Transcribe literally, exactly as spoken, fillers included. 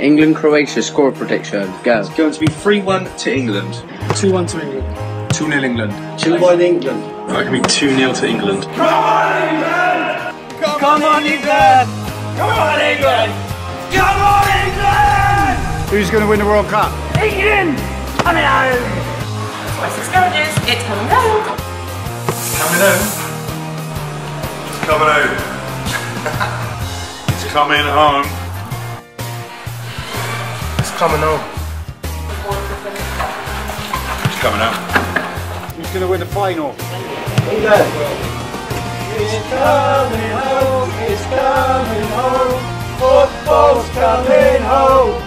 England-Croatia score prediction. Go. It's going to be three one to England. two one to England. two nil England. two one England. Right, it can be two nil to England. Come on, England! Come, Come on, England! Come on, England! Come on, England! Who's going to win the World Cup? England! Coming home! Wessex Garages, it's coming home. Coming home. It's coming home. It's coming home. It's coming home. It's coming home. Who's going to win the final? England. It's coming home. It's coming home. Football's coming home.